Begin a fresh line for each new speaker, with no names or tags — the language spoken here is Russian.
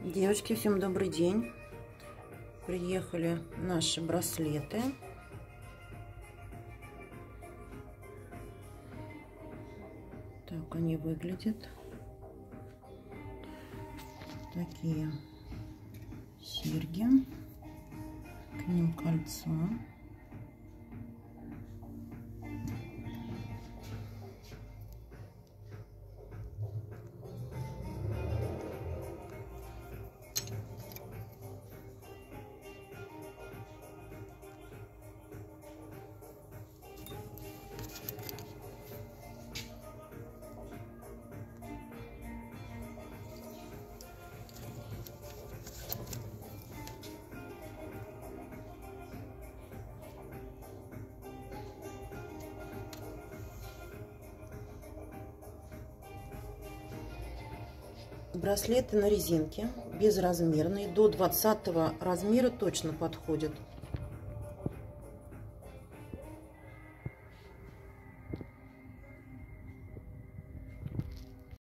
Девочки, всем добрый день. Приехали наши браслеты. Так они выглядят. Такие серьги. К ним кольцо. Браслеты на резинке, безразмерные, до 20 размера точно подходят.